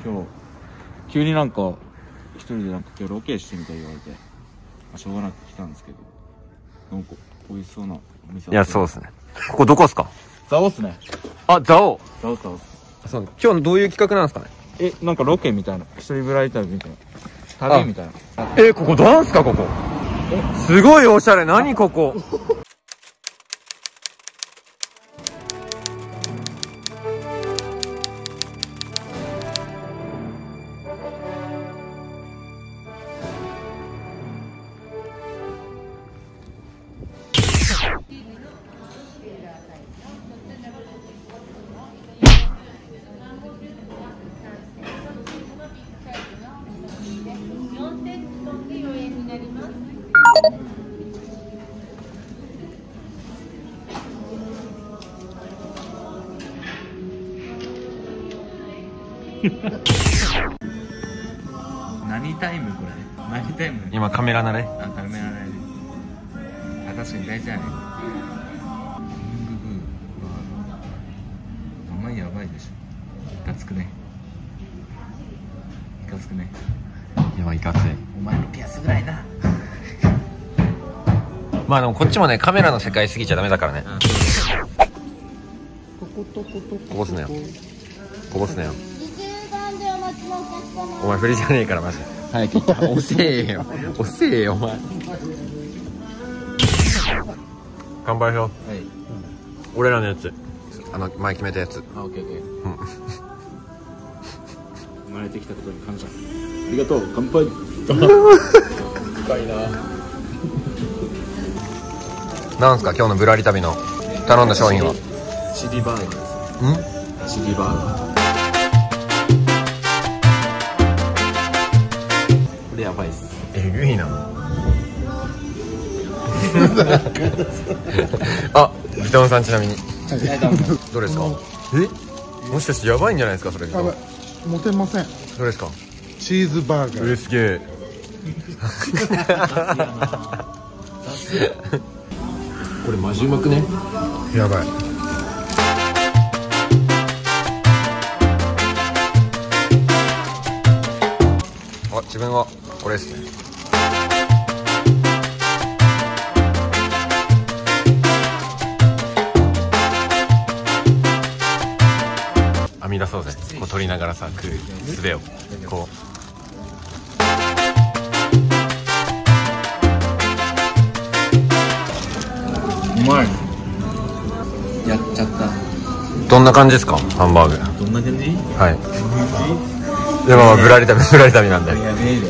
今日急になんか一人でなんか今日ロケしてみたい言われて、しょうがなく来たんですけど、なんか美味しそうなお店。 いや、そうですね。ここどこっすか？ ザオっすね。 あ、ザオ。 ザオザオ。 そう、今日どういう企画なんですかね？ なんかロケみたいな、一人ぶらり旅みたいな、旅みたいな。 ここなんすかここ？すごいおしゃれ。何ここ？ 何タイムこれ？何タイム？ 今カメラ慣れ。 あ、カメラない。あ、確かに大事だね。名前やばいでしょ。いかつくね。いかつくね。 いや、いかつい。 お前のピアスぐらいな。 まあでもこっちもね、カメラの世界過ぎちゃダメだからね。こぼすなよ。こぼすなよ。お前振りじゃねえからマジで。 早く行った。遅えよ。遅えよお前。 乾杯しよう。 はい。 俺らのやつ。前決めたやつ。 あ、オッケーオッケー。生まれてきたことに感謝。ありがとう。乾杯。深いな。 なんすか今日のぶらり旅の頼んだ商品は？ チリバーガーです。チリバーガー。これやばいっす。 えぐいな。あ、ビトンさんちなみにどれですか？もしかしてやばいんじゃないですかそれ？ 持てません。 どれですか？ チーズバーガー。 すげえ。 これマジうまくね？ やばい。 あ、自分はこれですね。編み出そうぜ。こう取りながらさ、食う術をこう。 うまい。やっちゃった。 どんな感じですかハンバーグ？ どんな感じ？ はい。でもぶらり旅なんで。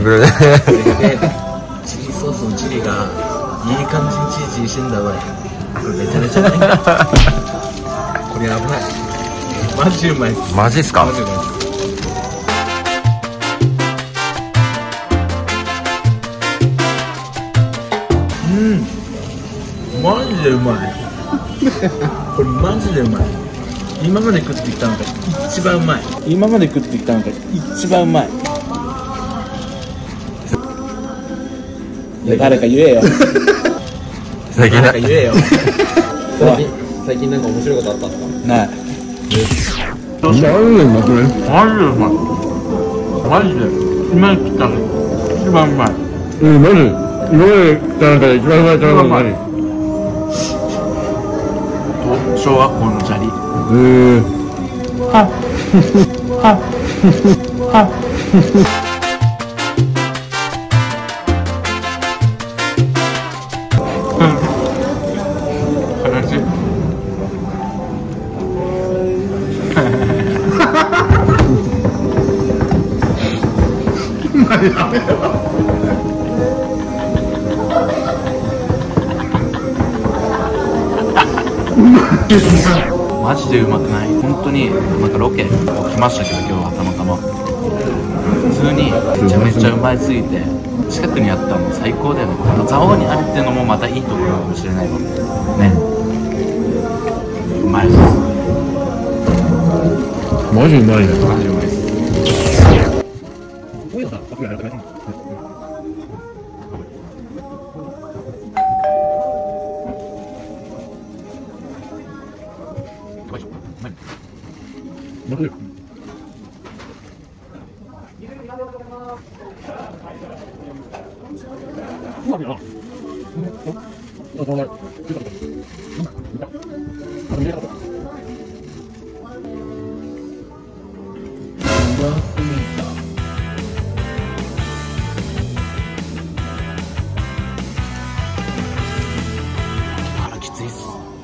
チリソースのチリがいい感じにチリチリしてんだ。おい、これめちゃめちゃうまい。これ危ない。マジうまいっす。 マジっすか？ マジうまいっす。マジでうまい。これマジでうまい。今まで食ってきたのが一番うまい。今まで食ってきたのが一番うまい。いや、誰か言えよ。 最近誰か言えよ。 最近なんか面白いことあったんですか？ ない。 マジでうまくね？ マジでうまい。マジで今食ったの一番うまい。 マジ？今まで食った中で一番うまい食べ物何？ 小学校の砂利。はマジでうまくない？本当になんかロケ来ましたけど、今日はたまたま普通にめちゃめちゃうまいすぎて近くにあったの最高だよね。蔵王にあるっていうのもまたいいところかもしれないわね。うまいっす。 マジうまいね。 マジうまいっす。 腹きついっす。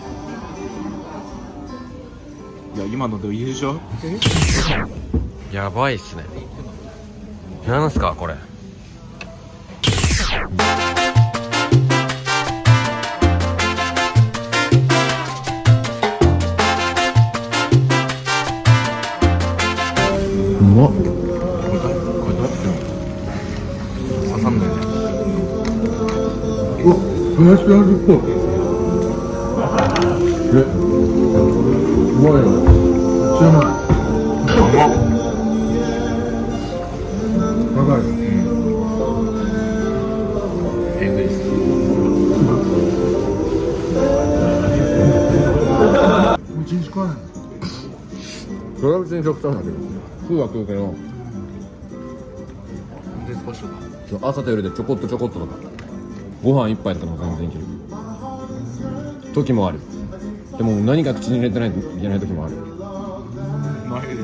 いや今ので優勝。 やばいっすね。なんすかこれ。 うまっ。 これどうやって刺さんないね。 うわ、林味っぽい。うまいよ。めっちゃうまい。長い。 えぐいっす。 一日食わない。それは別に極端だけど。食うは食うけど。 で少しとか。 朝と夜でちょこっととか。ご飯一杯だったら全然いける。時もある。でも何か口に入れてないといけない時もある。 マジで。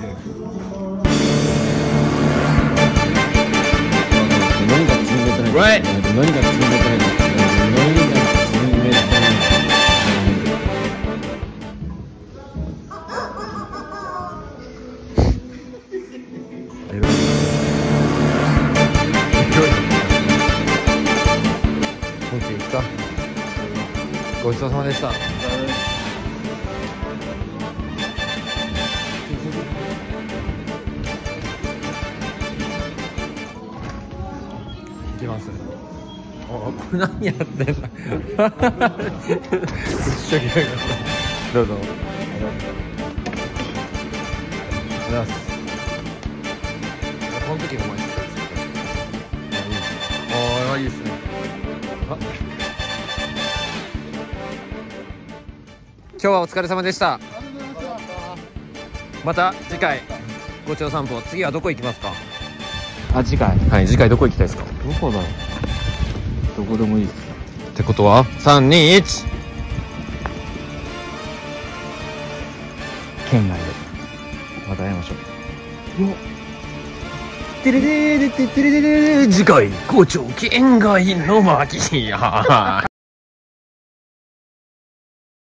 何か口に入れてないといけない。何か口に入れてないといけない。何か口に入れてない。 ごちそうさまでした。いきます。お、これ何やってんだ。どうぞ。ありがとうございます。この時も前にしたんですけど。ああ、いいですね。今日はお疲れ様でした。また次回ごちそう散歩。次はどこ行きますか？ あ、次回。 はい、次回どこ行きたいですか？ どこだろう。どこでもいいです。 ってことは3、2、1。 県外でまた会いましょう。 てれれれててれれれ、次回校長県外の巻や。